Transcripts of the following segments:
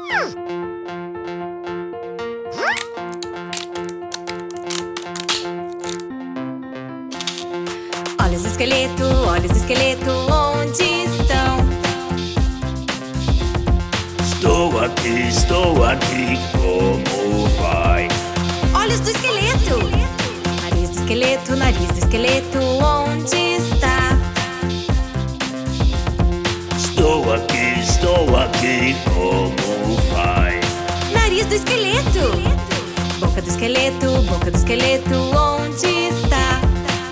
Olhos do esqueleto, onde estão? Estou aqui, como vai? Olhos do esqueleto. Nariz do esqueleto, onde está? Estou aqui, como vai? Nariz do esqueleto. Boca do esqueleto, onde está?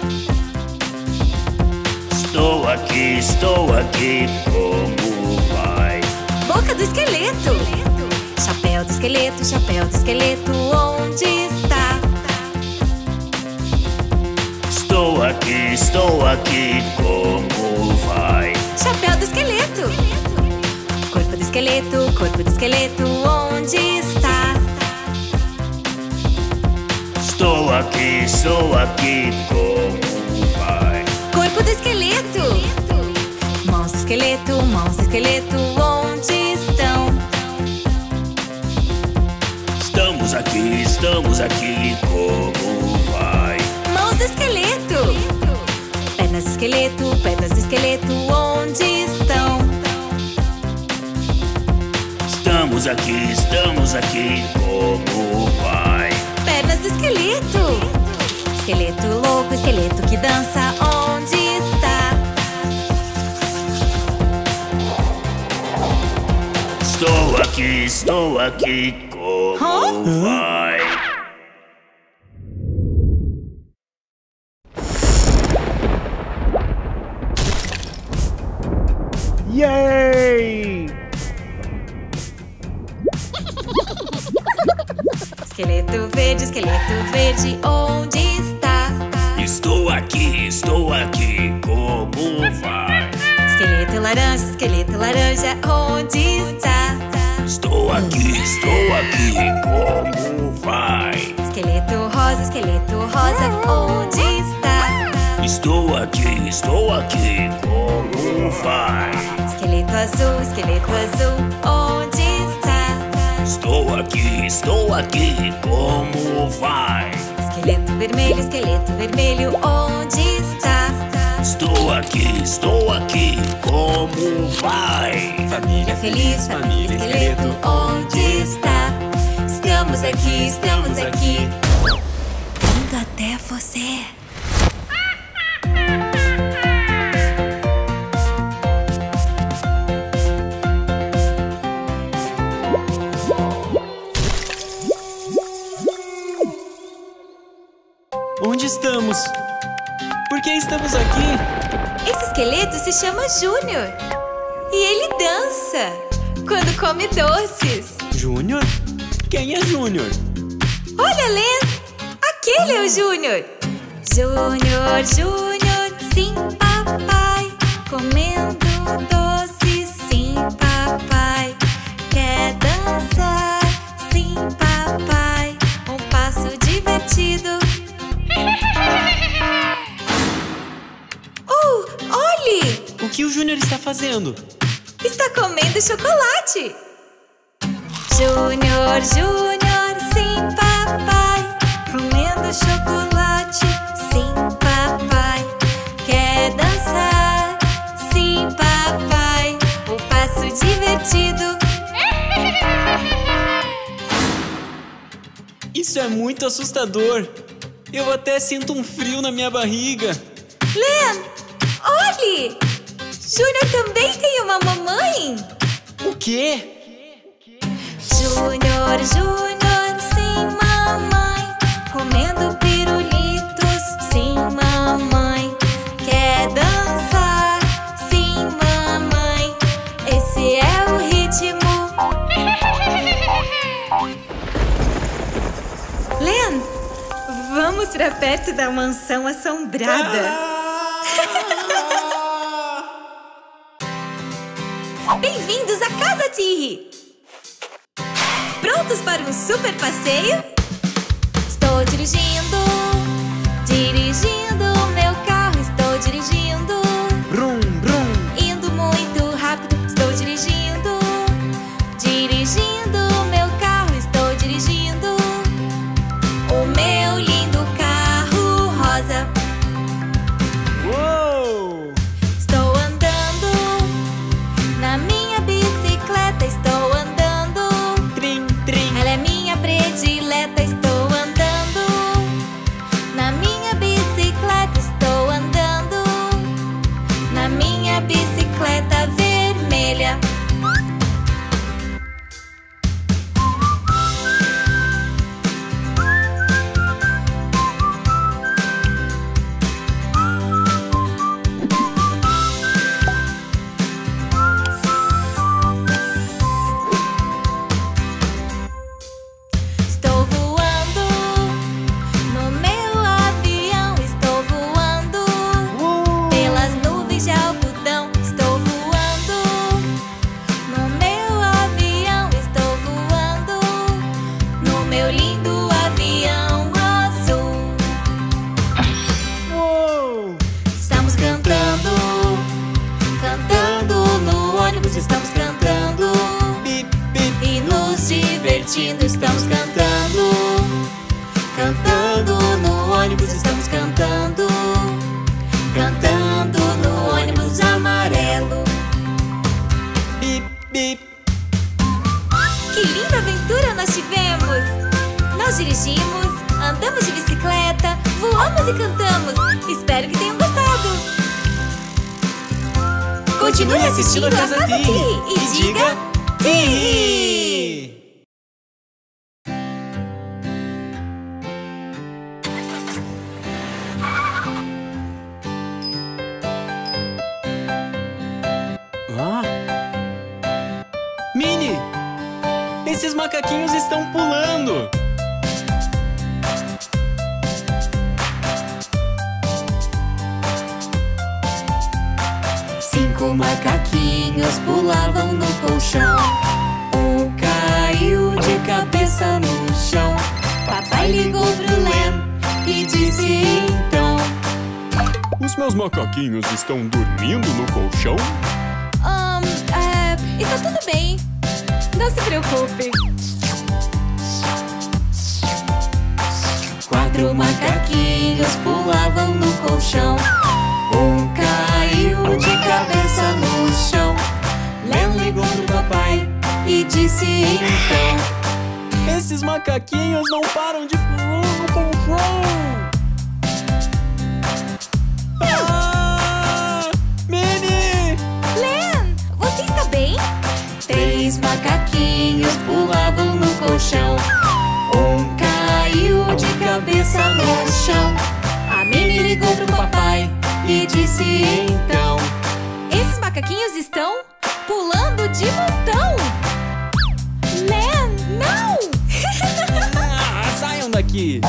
Estou aqui, como vai? Boca do esqueleto. Chapéu do esqueleto, onde está? Estou aqui, como vai? Chapéu do esqueleto. Corpo do esqueleto, onde está? Estou aqui, como vai? Corpo do esqueleto. Mãos do esqueleto, onde estão? Estamos aqui, como vai? Mãos do esqueleto. Pernas do esqueleto, onde estão? Estamos aqui, como vai? Pernas do esqueleto. Esqueleto louco, esqueleto que dança, onde está? Estou aqui, como vai? Yay! Esqueleto verde, onde está? Estou aqui, como vai? Esqueleto laranja, onde está? Estou aqui, como vai? Esqueleto rosa, onde está? Estou aqui, como vai? Esqueleto azul, onde está? Estou aqui, como vai? Esqueleto vermelho, onde está? Estou aqui, como vai? Família feliz, família esqueleto, onde está? Estamos aqui, indo até você. Onde estamos? Por que estamos aqui? Esse esqueleto se chama Júnior. E ele dança quando come doces. Júnior? Quem é Júnior? Olha, Len! Aquele é o Júnior. Júnior, sim, papai. Comendo doces, sim, papai. Quer dançar? Sim, papai. Um passo divertido. Olhe! O que o Júnior está fazendo? Está comendo chocolate. Júnior, sim, papai. Comendo chocolate, sim, papai. Quer dançar? Sim, papai. Um passo divertido. Isso é muito assustador. Eu até sinto um frio na minha barriga. Len, olhe! Júnior também tem uma mamãe. O quê? Júnior, sim, mamãe. Comendo pirulitos, sim, mamãe. Quer dançar? Sim, mamãe. Esse é o ritmo. Len, vamos pra perto da mansão assombrada. Bem-vindos à Casa Tirri! Prontos para um super passeio? Estou dirigindo meu carro, estou dirigindo. Brum, brum. Indo muito rápido, estou dirigindo nos divertindo, estamos cantando. Cantando no ônibus, estamos cantando. Cantando no ônibus amarelo. Bip, bip. Que linda aventura nós tivemos! Nós dirigimos, andamos de bicicleta, voamos e cantamos. Espero que tenham gostado. Continue assistindo a Casa Ti e diga Ti! Minnie! Esses macaquinhos estão pulando! 5 macaquinhos pulavam no colchão. Um caiu de cabeça no chão. Papai ligou pro Len e disse então: Os meus macaquinhos estão dormindo no colchão? Está tudo bem. Não se preocupe. 4 macaquinhos pulavam no colchão. Um caiu de cabeça no chão. Len ligou pro papai e disse então: Esses macaquinhos não param de pular no colchão! Minnie! Len, você está bem? 3 macaquinhos pulavam no colchão. Um caiu de cabeça no chão. A Minnie ligou pro papai e disse então: Esses macaquinhos estão pulando de montão. Len, não! Saiam daqui!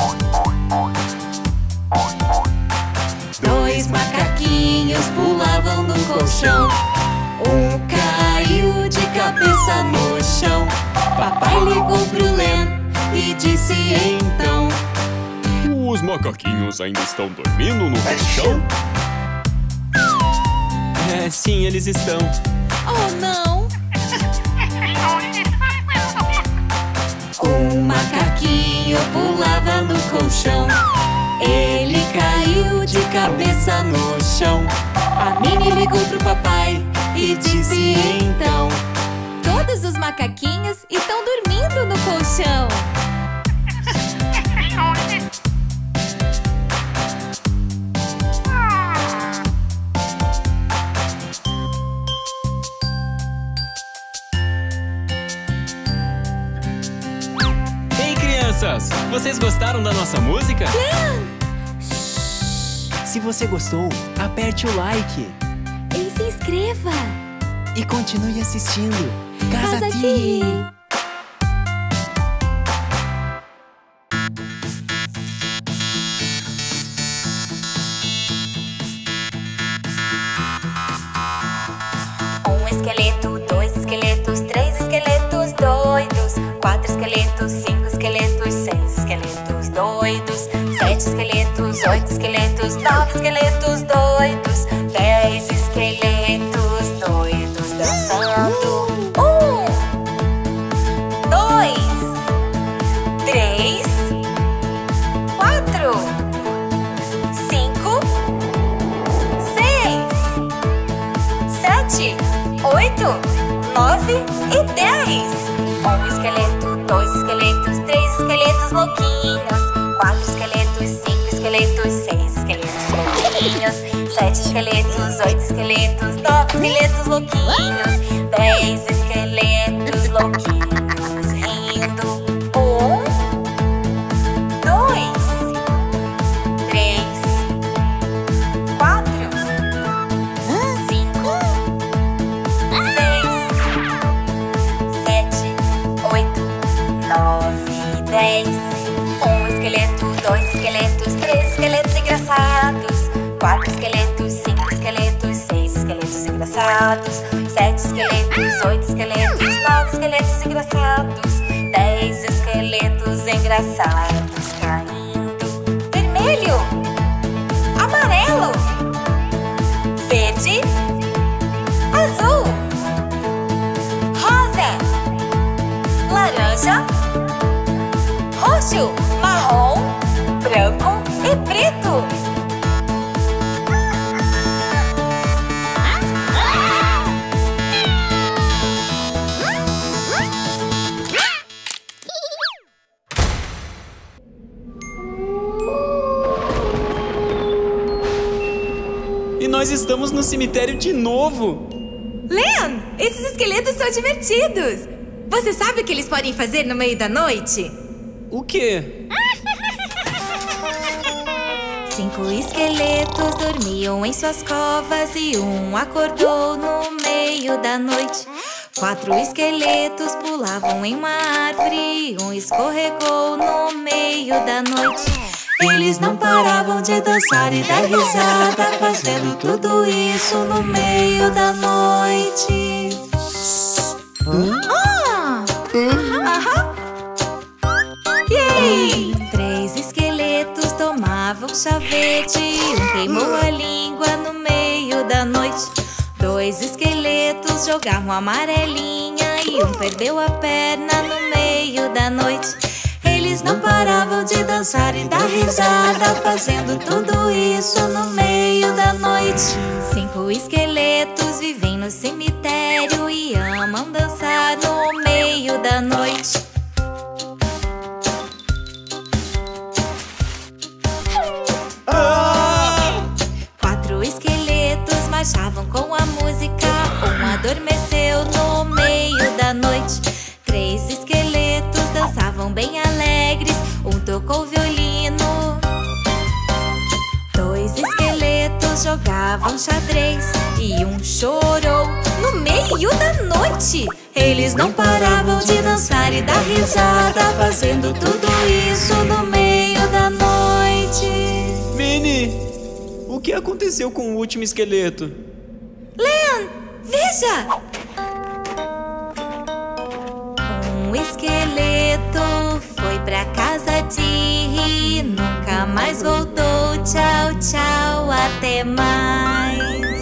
2 macaquinhos pulavam no colchão. Um caiu de cabeça no chão. Papai ligou pro Len e disse então: Os macaquinhos ainda estão dormindo no colchão? Sim, eles estão. Oh, não! Um macaquinho pulava no colchão. Ele caiu de cabeça no chão. A Minnie ligou pro papai e disse então: Todos os macaquinhos estão dormindo no colchão. Ei, crianças! Vocês gostaram da nossa música? Se você gostou, aperte o like E se inscreva! e continue assistindo Casa Casa Ti. Ti! Um esqueleto, 2 esqueletos, 3 esqueletos doidos, 4 esqueletos, 5 esqueletos, 6 esqueletos doidos, 7 esqueletos, 8 esqueletos, 9 esqueletos doidos, 10 esqueletos doidos dançando. 1, 2, 3, 4, 5, 6, 7, 8, 9 e 10. Um esqueleto, 2 esqueletos, 3 esqueletos louquinhos, 4 esqueletos, 5 esqueletos, 6 esqueletos louquinhos, 7 esqueletos, 8 esqueletos, 9 esqueletos louquinhos, 10 esqueletos louquinhos rindo. 1, 2, 3, 4, 5, 6, 7, 8, 9, 10. Um esqueleto, 2 esqueletos, 3 esqueletos engraçados, 4 esqueletos, 5 esqueletos, 6 esqueletos engraçados, 7 esqueletos, 8 esqueletos, 9 esqueletos engraçados, 10 esqueletos engraçados caindo. Vermelho, amarelo, verde, azul, rosa, laranja. laranja, roxo, marrom, branco e preto. E nós estamos no cemitério de novo. Leon, esses esqueletos são divertidos. Você sabe o que eles podem fazer no meio da noite? O quê? 5 esqueletos dormiam em suas covas e um acordou no meio da noite. 4 esqueletos pulavam em uma árvore e um escorregou no meio da noite. Eles não paravam de dançar e dar risada, fazendo tudo isso no meio da noite. Yay! 3 esqueletos tomavam sorvete e um queimou a língua no meio da noite. 2 esqueletos jogavam amarelinha e um perdeu a perna no meio da noite. Eles não paravam de dançar e dar risada, fazendo tudo isso no meio da noite. 5 esqueletos vivem no cemitério e amam dançar no meio da noite. Ah! 4 esqueletos marchavam com a música, um adormeceu no meio da noite. 3 esqueletos dançavam bem alegres, um tocou violino. 2 esqueletos jogavam xadrez e um chorou no meio da noite. Eles não paravam de dançar e dar risada, fazendo tudo isso no meio da noite. Minnie, o que aconteceu com o último esqueleto? Leon, veja! Um esqueleto foi pra casa de rir, nunca mais voltou. Tchau, tchau, até mais.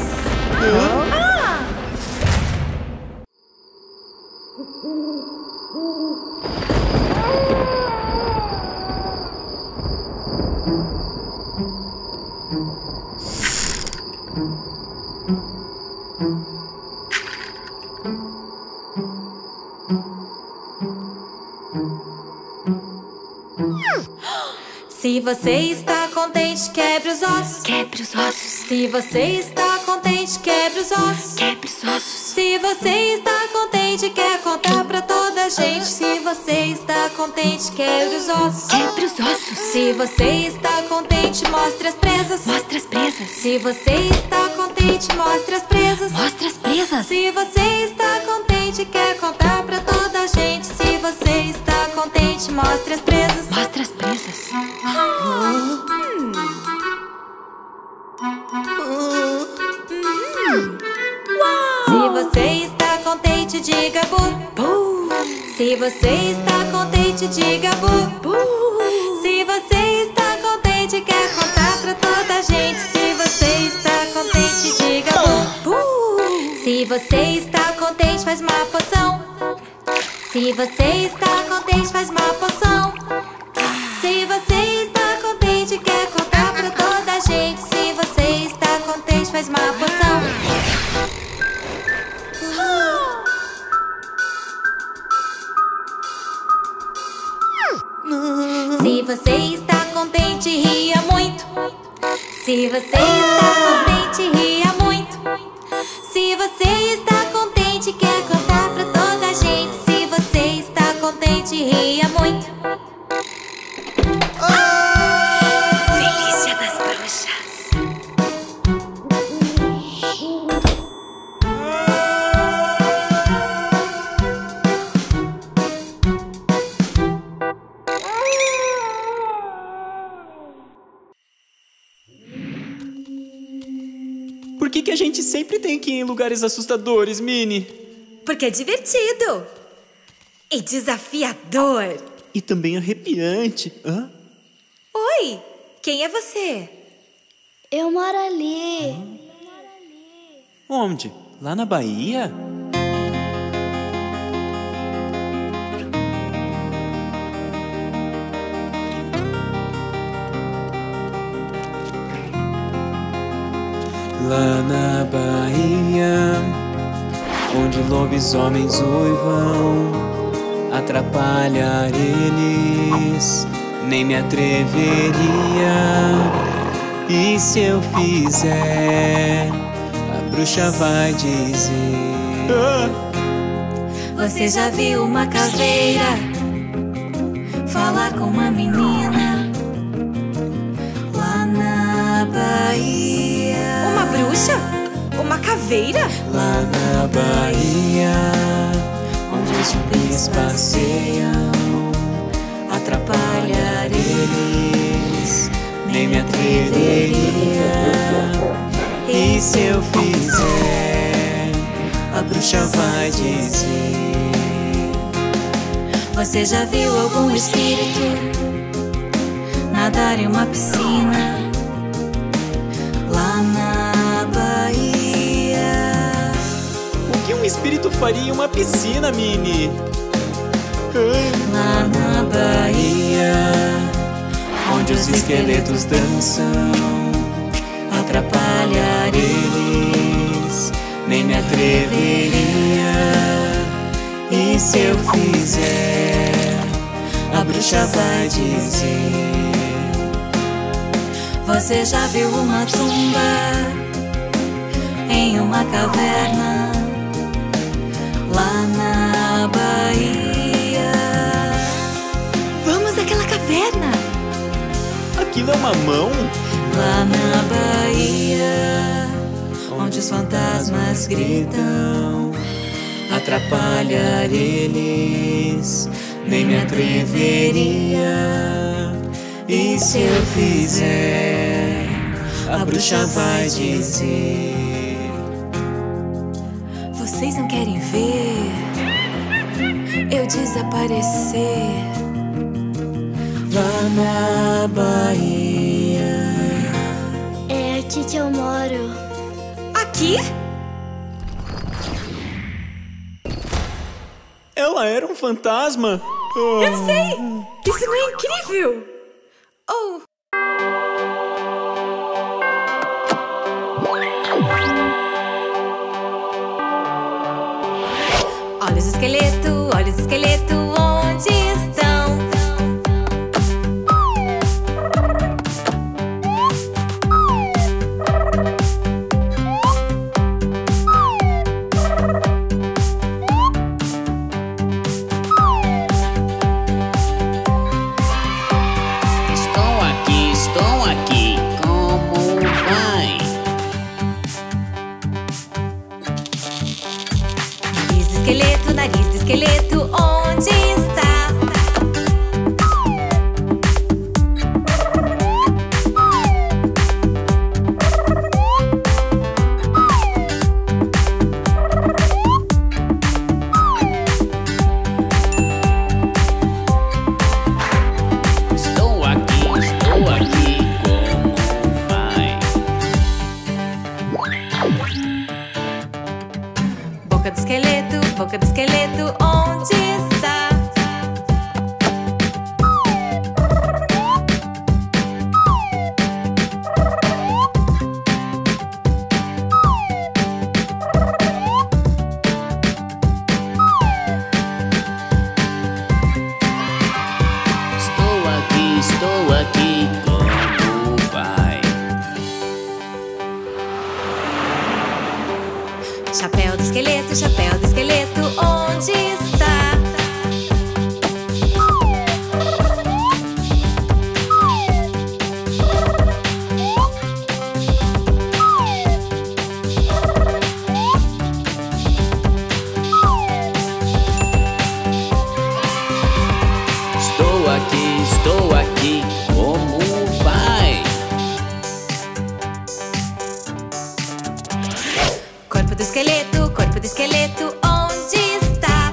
Se você está contente, quebre os ossos. Quebre os ossos, Se você está contente, quebre os ossos. quebre os ossos. Se você está contente, quer contar pra toda a gente. Se você está contente, quebre os ossos. Quebre os ossos, Se você está contente, mostre as presas. mostra as presas. Se você está contente, mostre as presas. Mostra as presas. Se você está contente, quer contar pra toda a gente. Se você está contente, mostre as presas. Mostra as presas. Se você está contente, diga bu. Se você está contente, diga bu. Se você está contente, quer contar pra toda a gente. Se você está contente, diga bu. Se você está contente, faz uma poção. Se você está contente, faz uma poção. Se você está contente, quer contar pra toda a gente. Se você está contente, faz uma poção. Se você está contente, ria muito. Se você está contente, ria muito. Se você está contente, quer contar pra toda a gente. Se você está contente, ria muito. Feliz Dia das Bruxas. Por que a gente sempre tem que ir em lugares assustadores, Minnie? Porque é divertido e desafiador. E também arrepiante. Hã? Oi, quem é você? Eu moro ali. Onde? Lá na Bahia? Lá na Bahia, onde lobisomens uivam, atrapalhar eles nem me atreveria. E se eu fizer, a bruxa vai dizer: Você já viu uma caveira falar com uma menina lá na Bahia? Uma bruxa? Uma caveira? Lá na Bahia, onde os zumbis passeiam, atrapalhar eles nem me atreveria. E se eu fizer, a bruxa vai dizer: Você já viu algum espírito nadar em uma piscina lá na Bahia? O que um espírito faria em uma piscina, Minnie? Lá na Bahia, Onde os esqueletos dançam, atrapalhar eles nem me atreveria. E se eu fizer, a bruxa vai dizer: Você já viu uma tumba em uma caverna lá na Bahia? Vamos àquela caverna! Aquilo é uma mão? Lá na Bahia, onde os fantasmas gritam, atrapalhar eles nem me atreveria. E se eu fizer, a bruxa vai dizer: Vocês não querem ver eu desaparecer? lá na Bahia. É aqui que eu moro. Aqui? Ela era um fantasma? Eu sei! Isso não é incrível! Oh! olha o esqueleto, onde estão? Estou aqui, como vai? Nariz do esqueleto, onde está? Estou aqui, como vai? Boca do esqueleto, onde está? Estou aqui, como vai? Chapéu do esqueleto, onde está? Estou aqui, como vai? Corpo do esqueleto, onde está?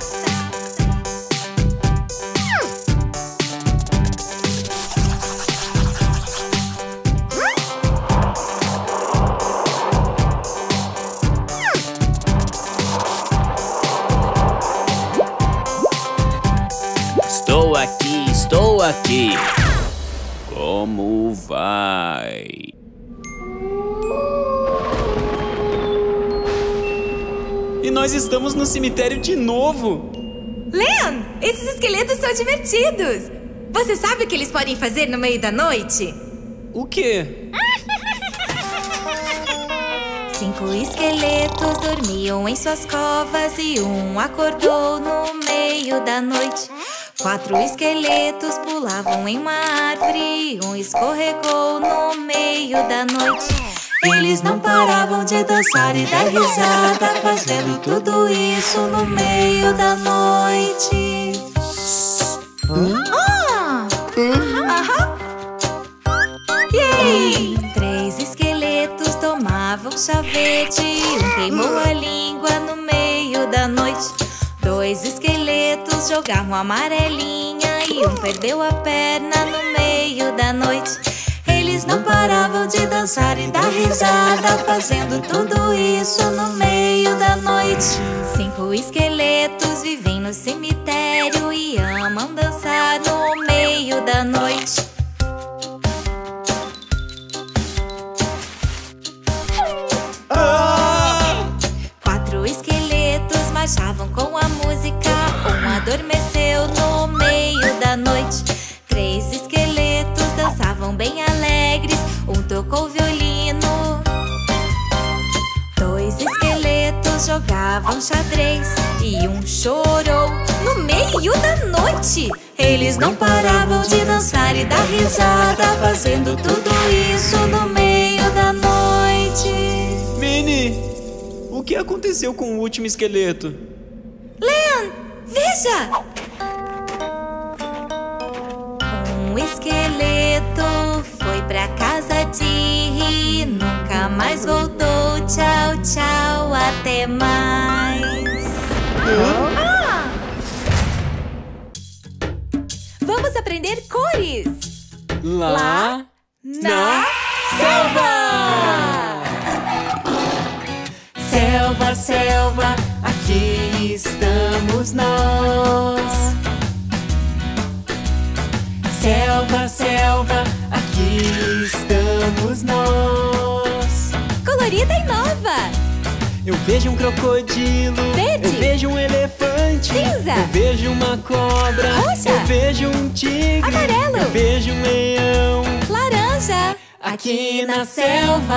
Estou aqui, como vai? Nós estamos no cemitério de novo! Leon, esses esqueletos são divertidos! Você sabe o que eles podem fazer no meio da noite? O quê? 5 esqueletos dormiam em suas covas e um acordou no meio da noite. 4 esqueletos pulavam em uma árvore e um escorregou no meio da noite. Eles não paravam de dançar e dar risada, fazendo tudo isso no meio da noite. Yay! 3 esqueletos tomavam sorvete e um queimou a língua no meio da noite. 2 esqueletos jogavam amarelinha e um perdeu a perna no meio da noite. Eles não paravam de dançar e dar risada, fazendo tudo isso no meio da noite. 5 esqueletos vivem no cemitério e amam dançar no meio da noite. Ah! 4 esqueletos marchavam com a música, um adormeceu no meio da noite. 3 esqueletos dançavam bem alegres, um tocou violino. 2 esqueletos jogavam xadrez e um chorou no meio da noite. Eles não paravam de dançar e dar risada, fazendo tudo isso no meio da noite. Minnie, o que aconteceu com o último esqueleto? Leon, veja! Um esqueleto foi pra casa de rir, nunca mais voltou. Tchau, tchau, até mais. Vamos aprender cores. Lá Na selva! Selva, selva, aqui estamos nós. Selva, selva, aqui estamos nós. Colorida e nova. eu vejo um crocodilo, Verde. eu vejo um elefante, Cinza. eu vejo uma cobra, Roxa. eu vejo um tigre, Amarelo. eu vejo um leão. Laranja. Aqui na selva.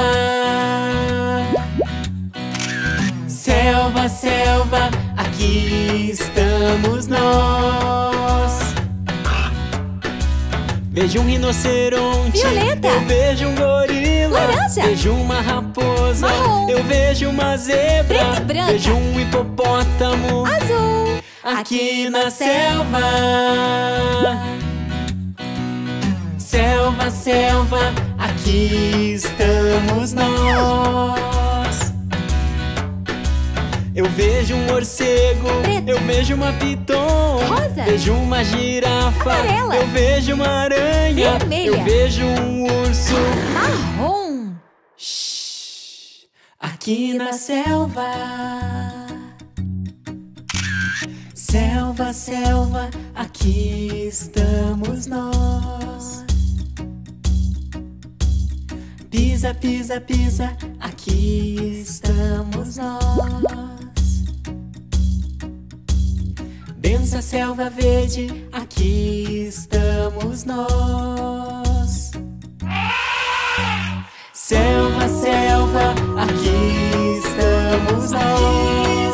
Selva, selva, aqui estamos nós. Vejo um rinoceronte, Violeta. eu vejo um gorila, Laranja. vejo uma raposa, Marrom. eu vejo uma zebra, Preta e branca. vejo um hipopótamo. Azul. Aqui na selva. Selva, selva, aqui estamos nós. Eu vejo um morcego, Preto. eu vejo uma piton, Rosa. vejo uma girafa, Amarela. eu vejo uma aranha, Vermelha. eu vejo um urso. Marrom. Aqui na selva. Selva, selva, aqui estamos nós. Pisa, pisa, pisa, aqui estamos nós. Densa selva verde, aqui estamos nós. Selva, selva, aqui estamos nós.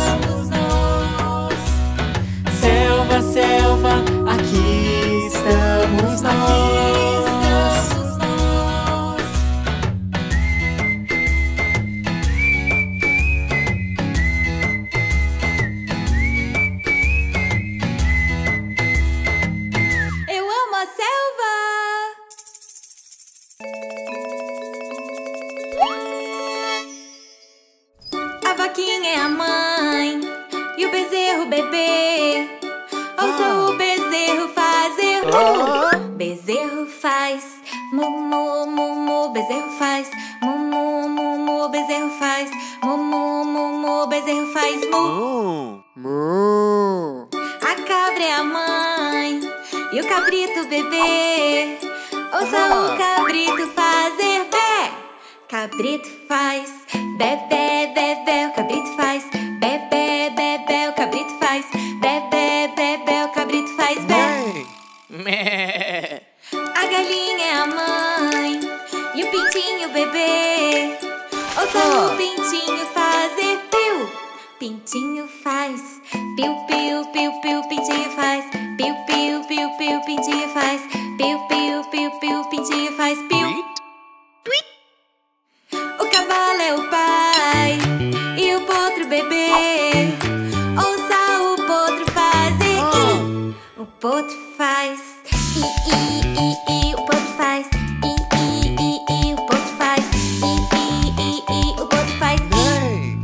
Selva, selva, aqui estamos nós. Eu amo a selva. A vaquinha é a mãe e o bezerro o bebê. Ouça o bezerro fazer mu. Bezerro faz mu, mu, mu, mu. Bezerro faz mu, mu, mu, mu. Bezerro faz mu, mu, mu, mu. Bezerro faz mu. A cabra é a mãe e o cabrito o bebê. Ouça o cabrito fazer bé. Cabrito faz bé, bé, bé, bé. O cabrito faz Bé, bé, bé, o cabrito faz. Bé, bé, bé, bé, o cabrito faz. Bé. Mé. A galinha é a mãe e o pintinho o bebê. Ouça o pintinho fazer piu. Pintinho faz. Piu, piu, piu, piu, pintinho faz. Piu, piu, piu, piu, pintinho faz. Piu, piu, piu, piu, pintinho faz. Piu. O cavalo é o pai e o potro o bebê. Ouça o potro fazer i. O potro faz i, o potro faz i, o potro faz i, o potro faz i.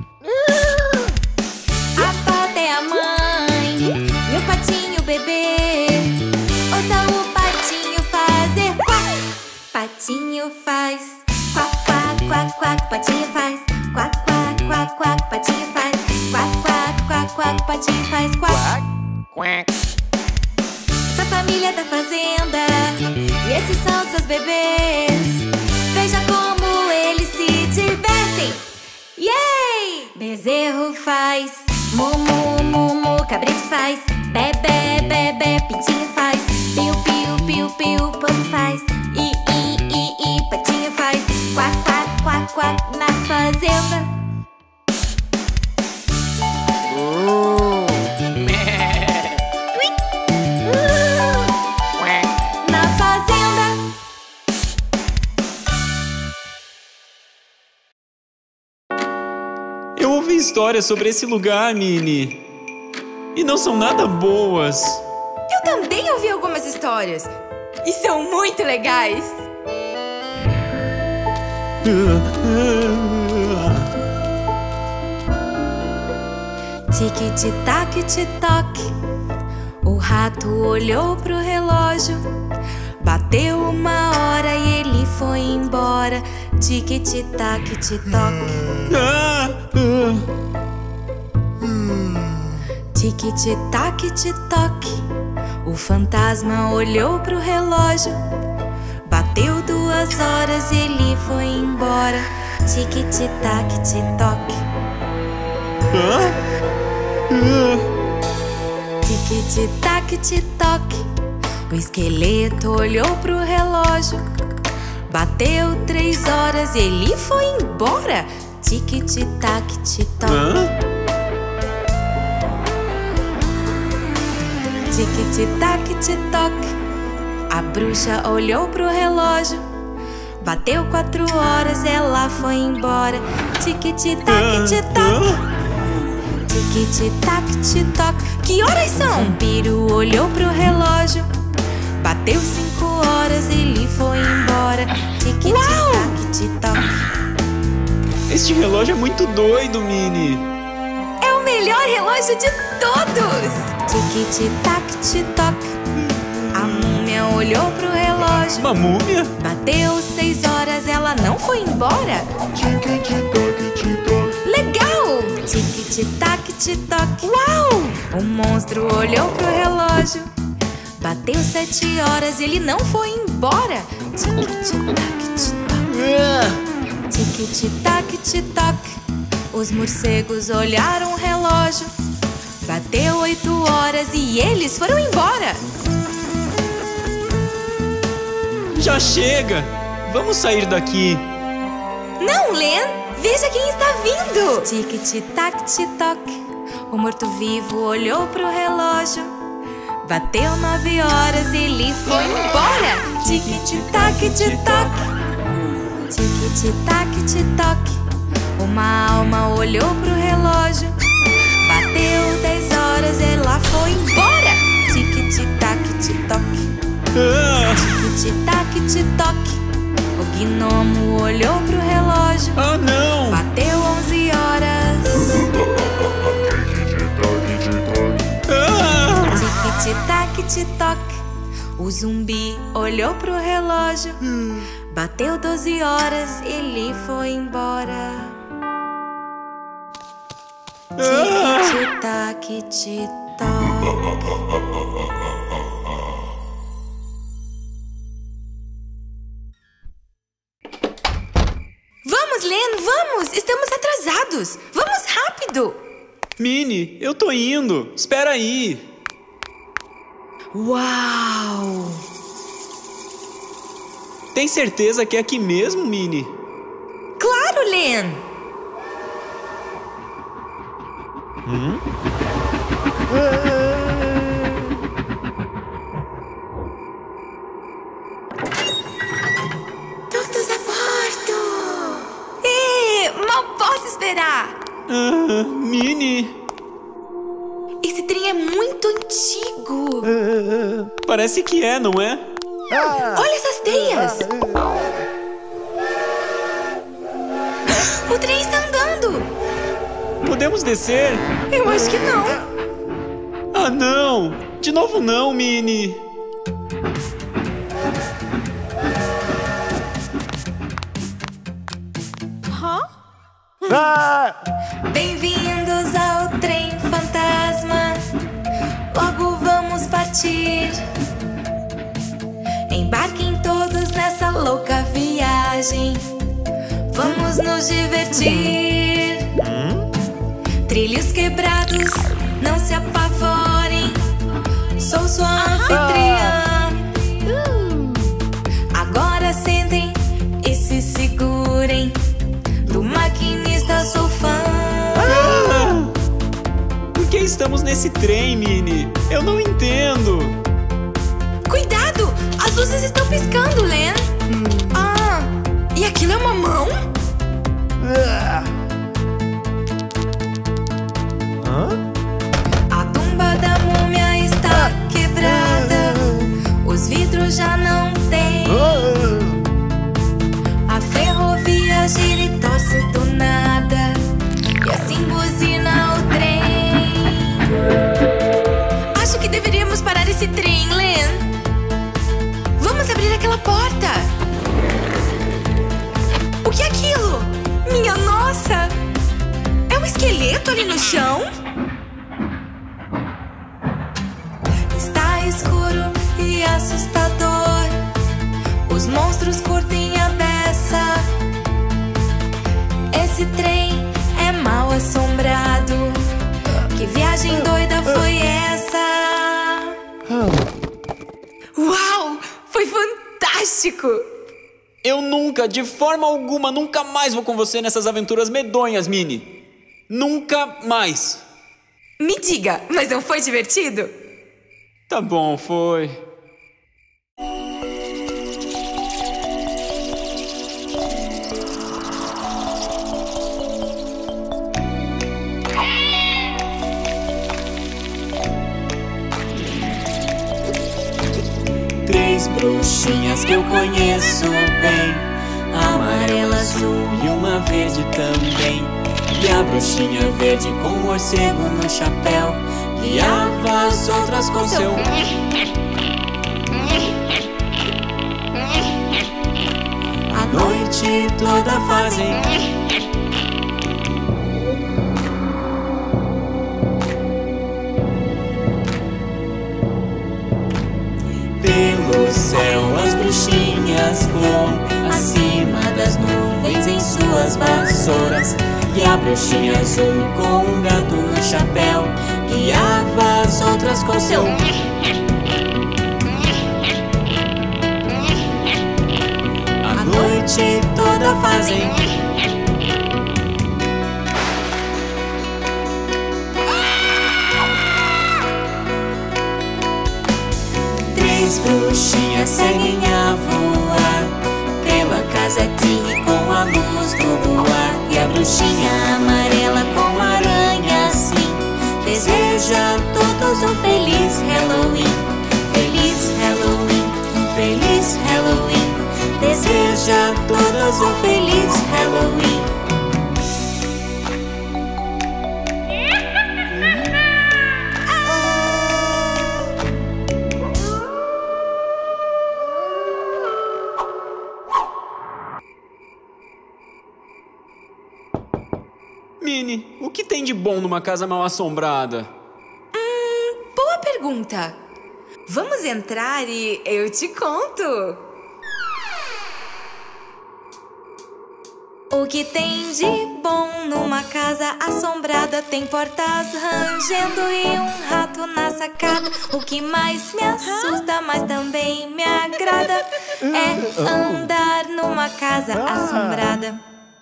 A pata é a mãe e o patinho o bebê. Ouça o patinho fazer quack. Patinho faz quack, quack, quack, quack. Patinho faz quack, quack, quack, quack. Patinho faz quack, quack, quack, quack. Patinho faz quack. Quack. Essa família da fazenda e esses são seus bebês. Veja como eles se divertem. Yay! Bezerro faz mu, mu, mu, mu. Cabrito faz bé, bé, bé, bé. Pintinho faz piu, piu, piu, piu. Potro faz i, patinho faz quack, quack, quack, quack. Na fazenda. Na fazenda. Eu ouvi histórias sobre esse lugar, Minnie. E não são nada boas. Eu também ouvi algumas histórias e são muito legais. Tic-tic-tac, tic-toc. O rato olhou pro relógio. Bateu 1 hora e ele foi embora. Tic-tic-tac, tic-toc. Tic-tic-tac, tic-toc. O fantasma olhou pro relógio. Bateu 2 horas e ele foi embora. Tic-tic-tac, tic-toc. Tic-tic-tac, tic-toc. O esqueleto olhou pro relógio. Bateu 3 horas e ele foi embora. Tic-tic-tac, tic-toc. Tic-tic-tac, tic-toc. A bruxa olhou pro relógio. Bateu 4 horas, ela foi embora. Tic-tic-tac, tic-toc. Tic-tic-tac, tic-toc. Que horas são? O vampiro olhou pro relógio. Bateu 5 horas, ele foi embora. Tic-tic-tac, tic-toc. Este relógio é muito doido, Minnie. É o melhor relógio de todos. Tic-tic-tac, tic-toc. A múmia olhou pro relógio. Uma múmia? Bateu 6 horas, ela não foi embora. Legal! Tic-tic-tac, tic-toc. Uau! O monstro olhou pro relógio. Bateu 7 horas, ele não foi embora. Tic-tic-tac, tic-toc. Tic-tic-tac, tic-toc. Os morcegos olharam o relógio. Bateu 8 horas e eles foram embora. Já chega! Vamos sair daqui. Não, Len! Veja quem está vindo! Tic-tic-tac, tic-toc. O morto-vivo olhou pro relógio. Bateu 9 horas e ele foi embora. Tic-tic-tac, tic-toc. Tic-tic-tac, tic-toc. Uma alma olhou pro relógio. Bateu 10 horas, ela foi embora. Tic-tic-tac, tic-toc. Tic-tic-tac, tic-toc. O gnomo olhou pro relógio. Ah, não! Bateu 11 horas. Tic-tic-tac, tic-toc. O zumbi olhou pro relógio. Bateu 12 horas, ele foi embora. Tic-tic-tac, tic-toc. Vamos, Len, vamos! Estamos atrasados! Vamos rápido! Minnie, eu tô indo. Espera aí. Uau! Tem certeza que é aqui mesmo, Minnie? Claro, Len! Todos a bordo! Mal posso esperar! Minnie. Esse trem é muito antigo! Parece que é, não é? Olha essas teias! O trem está andando! Podemos descer? Eu acho que não! Ah, não! De novo não, Minnie! Bem-vindos ao trem fantasma. Logo vamos partir. Embarquem todos nessa louca viagem. Vamos nos divertir. Trilhos quebrados, não se apavorem. Sou sua anfitriã. Agora sentem e se segurem. Do maquinista sou fã. Por que estamos nesse trem, Minnie? Eu não entendo. Cuidado! As luzes estão piscando, Len. E aquilo é uma mão? A tumba da múmia está quebrada. Os vidros já não tem. A ferrovia gira e torce do nada. E assim buzina o trem. Acho que deveríamos parar esse trem, Len. Vamos abrir aquela porta. O que é aquilo? Minha nossa! É um esqueleto ali no chão? Está escuro e assustador. Os monstros curtem a beça. Esse trem é mal assombrado. Que viagem doida foi essa? Uau! Foi fantástico! Eu nunca, de forma alguma, nunca mais vou com você nessas aventuras medonhas, Minnie. Nunca mais. Me diga, mas não foi divertido? Tá bom, foi. Três bruxinhas que eu conheço bem, amarela, azul e uma verde também. E a bruxinha verde com um morcego no chapéu guiava as outras com seu... A noite toda fazem... Pelo céu as bruxinhas voam acima das nuvens em suas vassouras. E a bruxinha azul com um gato no chapéu guiava as outras com seu... A noite toda fazem... Três bruxinhas seguem a voar pela casa de com a luz do luar. E a bruxinha amarela com aranha sim deseja a todos um feliz Halloween. Feliz Halloween, um feliz Halloween. Deseja a todos um feliz Halloween. Minnie, o que tem de bom numa casa mal assombrada? Boa pergunta. Vamos entrar e eu te conto. O que tem de bom numa casa assombrada? Tem portas rangendo e um rato na sacada. O que mais me assusta, mas também me agrada, é andar numa casa assombrada.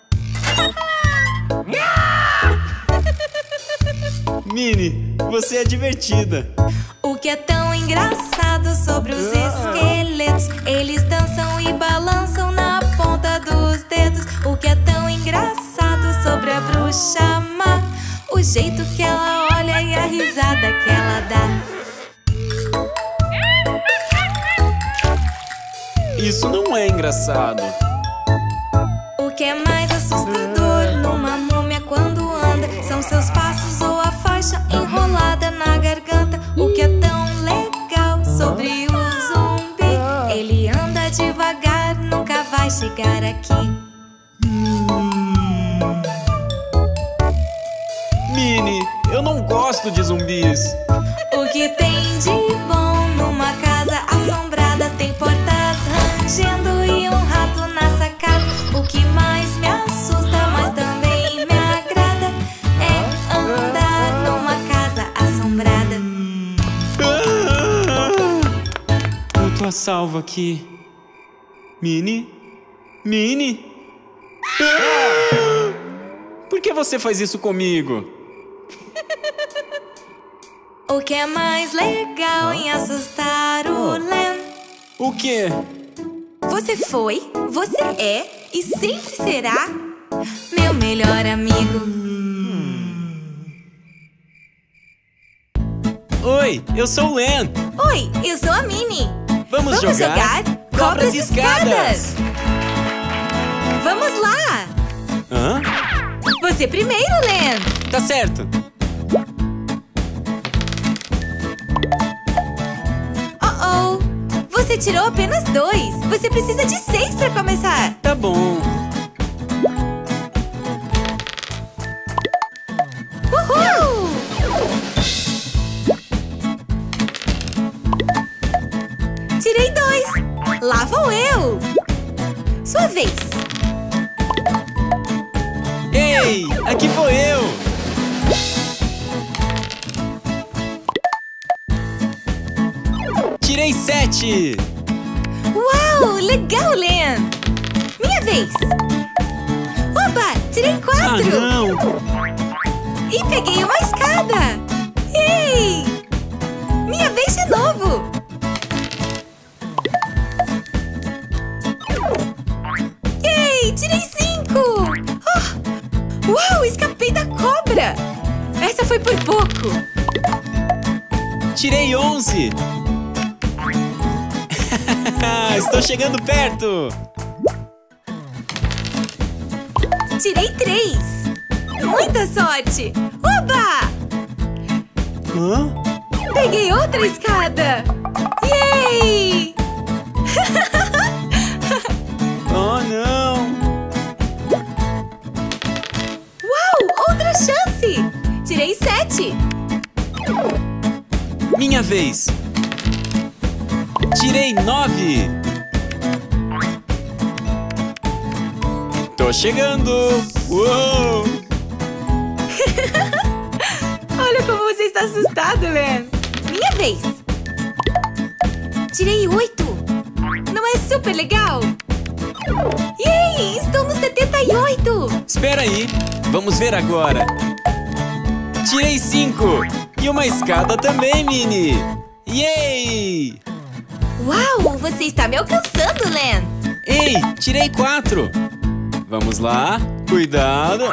Minnie, você é divertida. O que é tão engraçado sobre os esqueletos? Eles dançam e balançam na ponta dos dedos. O que é tão engraçado sobre a bruxa má? O jeito que ela olha e a risada que ela dá. Isso não é engraçado. O que é mais assustador numa múmia quando anda? São seus passos ou a faixa enrolada na garganta. O que é tão legal sobre o zumbi? Ele anda devagar, nunca vai chegar aqui. Minnie, eu não gosto de zumbis. O que tem de bom numa casa assombrada? Tem portas rangendo e um rato na sacada. O que mais me assusta, mas também me agrada, é andar numa casa assombrada. Eu tô a salvo aqui. Minnie? Minnie? Por que você faz isso comigo? O que é mais legal em assustar o Len? O quê? Você foi, você é e sempre será meu melhor amigo. Oi, eu sou o Len. Oi, eu sou a Minnie. Vamos jogar Cobras e Escadas. Vamos lá. Hã? Você primeiro, Len. Tá certo. Oh, você tirou apenas 2. Você precisa de 6 para começar. Tá bom. Uhul! Tirei 2. Lá vou eu. Sua vez. Ei, aqui vou eu. Tirei 7. Uau, legal, Len. Minha vez. Opa, tirei 4. Ah, não. E peguei uma escada. Ei! Minha vez de novo. Ei, tirei 5. Uau, escapei da cobra. Essa foi por pouco. Tirei 11. Estou chegando perto. Tirei 3. Muita sorte. Oba! Hã? Peguei outra escada. Yay! Oh, não. Uau, outra chance. Tirei 7. Minha vez. Tirei 9. Tô chegando. Uou! Olha como você está assustado, Len. Minha vez. Tirei 8. Não é super legal? Yay, estou no 78. Espera aí. Vamos ver agora. Tirei 5. E uma escada também, Minnie. Yay! Uau, você está me alcançando, Len. Ei, tirei 4. Vamos lá. Cuidado.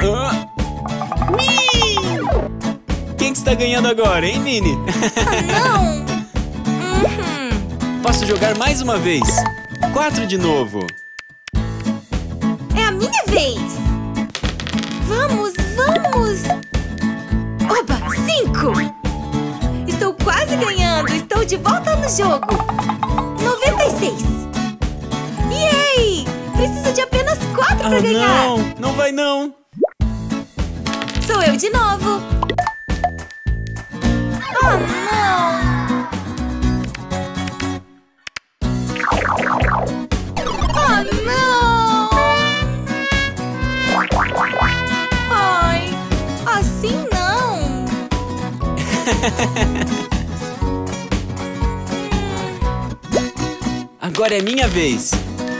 Quem que está ganhando agora, hein, Minnie? Não. Posso jogar mais uma vez? 4 de novo. É a minha vez. Vamos, vamos. Oba, 5. Estou quase ganhando. Estou de volta no jogo. 96. Yay! Preciso de apenas 4 para ganhar. Não, não vai não. Sou eu de novo. Oh, não. Oh, não. Agora é minha vez.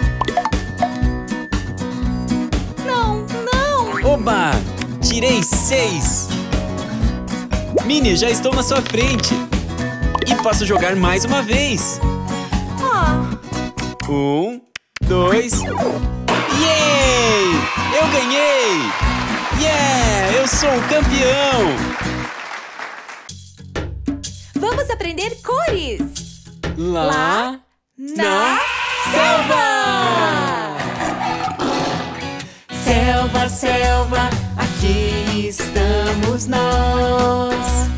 Não, não! Oba! Tirei 6. Minnie, já estou na sua frente. E posso jogar mais uma vez. Oh, 1, 2. Yay! Eu ganhei! Yeah! Eu sou o campeão! vamos aprender cores! Lá Na selva! Selva, selva, aqui estamos nós.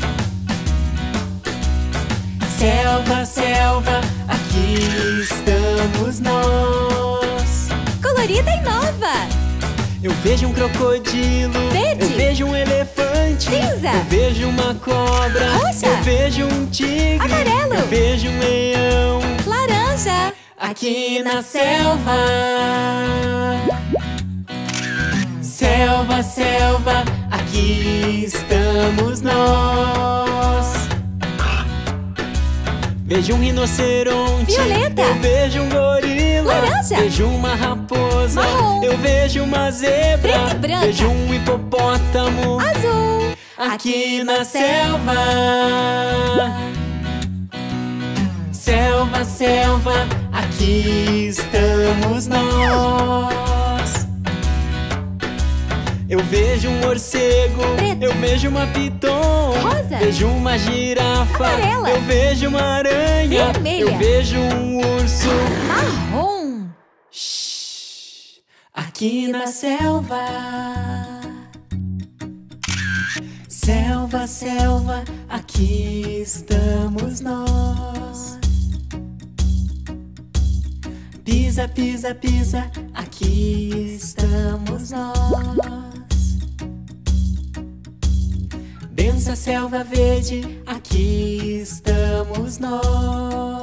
Selva, selva, aqui estamos nós. Colorida e nova! eu vejo um crocodilo. Verde. Eu vejo um elefante. Cinza. Eu vejo uma cobra. Roxa. Eu vejo um tigre. Amarelo. Eu vejo um leão. Laranja! Aqui na selva. Selva, selva, aqui estamos nós. Vejo um rinoceronte. Violeta. Eu vejo um gorila. Laranja. Vejo uma raposa. Marrom. Eu vejo uma zebra. Preta e branca. Vejo um hipopótamo. Azul! Aqui na selva. Selva, selva, aqui estamos nós. Eu vejo um morcego. Preto. Eu vejo uma piton. Rosa. Vejo uma girafa. Amarela. Eu vejo uma aranha. Vermelha. Eu vejo um urso. Marrom! Aqui na selva. Selva, selva, aqui estamos nós. Pisa, pisa, pisa, aqui estamos nós. Dança, selva verde, aqui estamos nós.